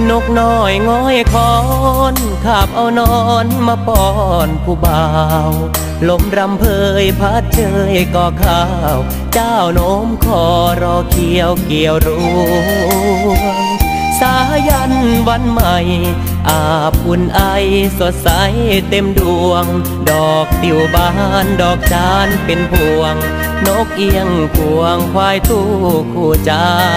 นกน้อยง้อยคอนขาบเอานอนมาป้อนผู้บ่าวลมรำเพยพัดเชยก่อข้าวเจ้าโน้มคอรอเกี่ยวเกี่ยวรวงสายันวันใหม่อาบอุ่นไอสดใสเต็มดวงดอกติวบานดอกจานเป็นพวงนกเอียงพวงควายตู้คู่ใจ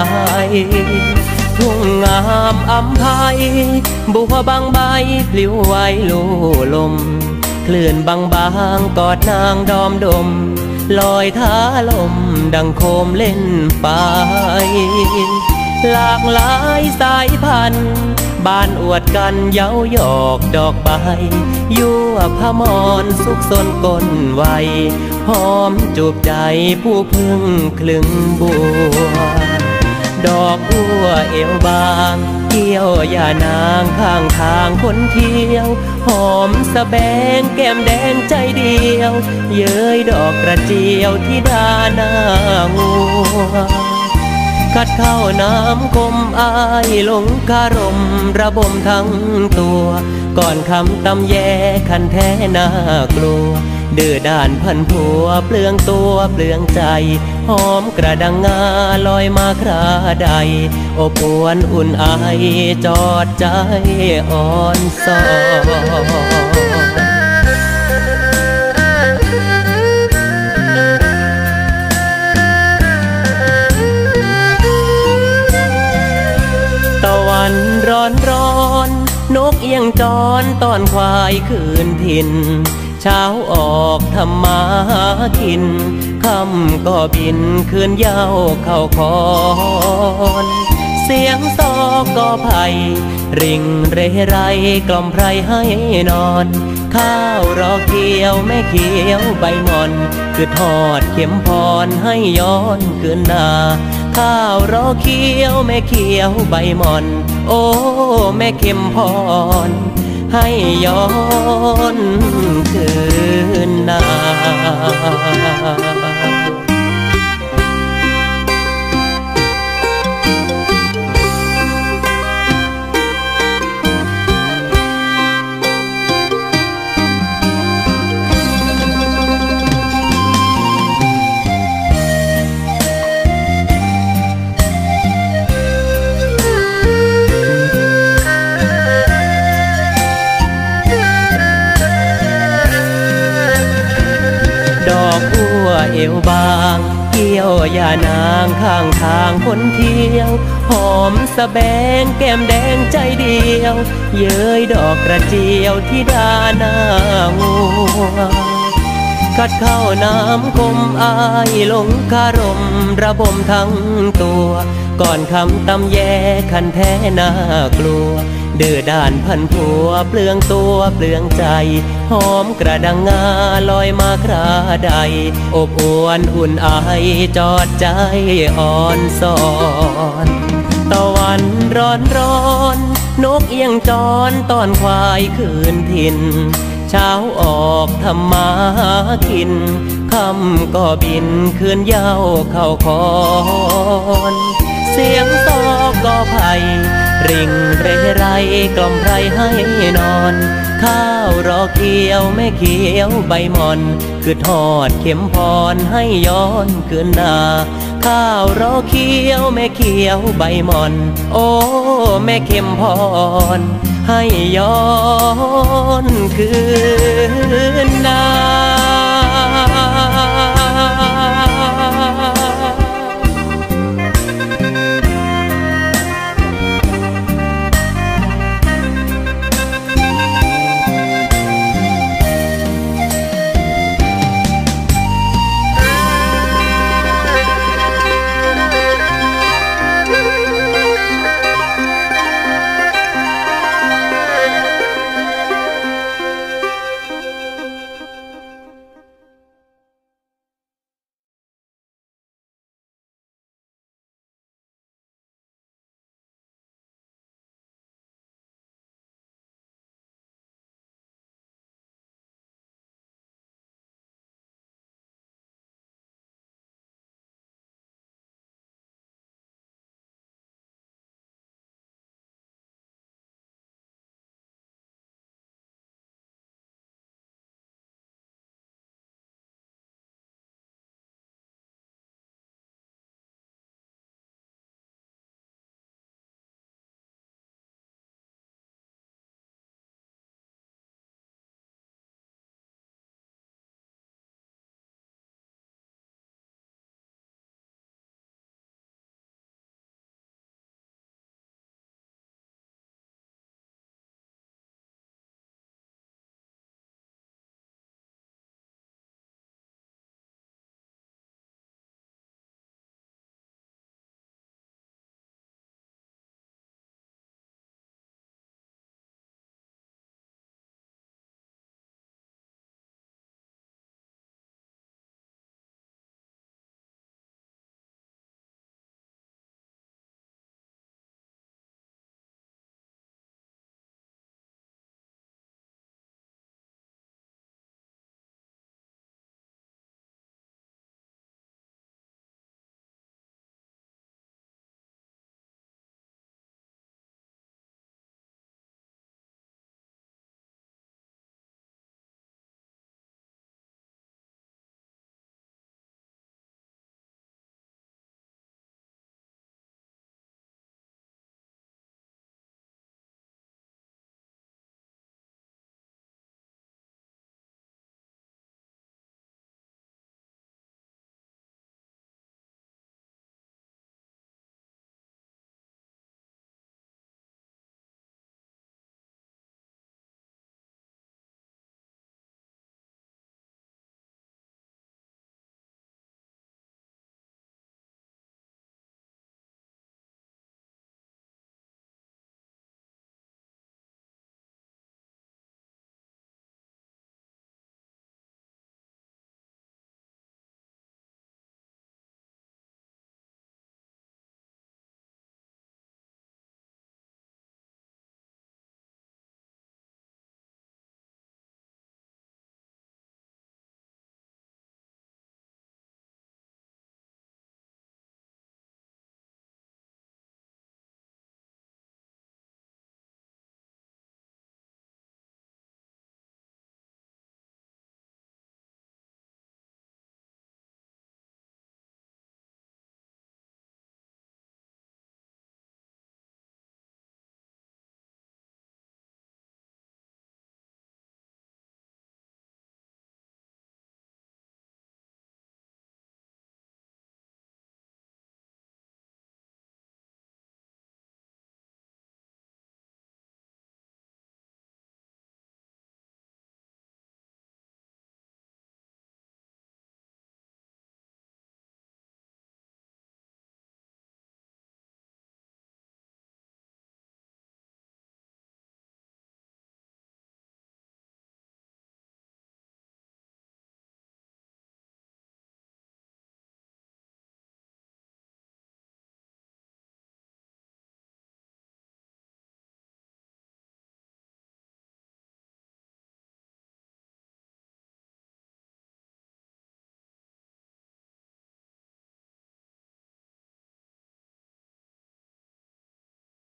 ทุ่งงามอำไพบัวบางใบพลิ้วไหวลู่ลมคลื่นบางๆกอดนางดอมดมลอยท้าลมดังโคมเล่นไปหลากหลายสายพันธุ์บ้านอวดกันเย้าหยอกดอกใบยั่วพมรสุขสนกลไวหอมจูบใจผู้พึ่งคลึงบัวดอกบัวเอวบางเกี่ยวย่านางข้างทางคนเที่ยวหอมสะแบงแก้มแดงใจเดียวเย้ยดอกกระเจียวที่ดาหน้างัวกัดเข้าน้ำคมอายหลงคารมระบมทั้งตัวก่อนคำตำแยคันแท้น่ากลัวดื้อด้านพันผัวเปลืองตัวเปลืองใจหอมกระดังงาลอยมาคราใดอบอวนอุ่นไอจอดใจอ่อนซอนตะวันร้อนนกเอียงจรตอนควายคืนถิ่นเช้าออกทำมาหากินค่ำก็บินคืนเหย้าเข้าคอนเสียงซอกก็ไผ่ริ่งเรไรกล่อมไพรให้นอนข้าวรอเกี่ยวแม่เขียวใบมอนคือทอดเข็มพรให้ย้อนคืนนาข้าวรอเขียวแม่เขียวใบมอนโอ้แม่เข็มพรให้ย้อนคืนนาเอวบางเกี่ยวย่านางข้างทางคนเที่ยวหอมสะแบงแก้มแดงใจเดียวเย้ยดอกกระเจียวที่ดาหน้างัวกัดเข้าน้ำคมอายหลงคารมระบมทั้งตัวก่อนคำตำแยคันแท้น่ากลัวดื้อด้านพันผัวเปลืองตัวเปลืองใจหอมกระดังงาลอยมาคราใดอบอวนอุ่นไอจอดใจอ่อนซอนตะวันร้อนนกเอียงจรตอนควายคืนถิ่นเช้าออกทำมาหากินค่ำก็บินคืนเหย้าเข้าคอนเสียงซอกก็ไผ่ริ่งเรไรกล่อมไพรให้นอนข้าวรอเกี่ยวแม่เขียวใบมอนคือทอดเข็มพรให้ย้อนคืนนาข้าวรอเขียวแม่เขียวใบมอนโอ้แม่เข็มพรให้ย้อนคืนนา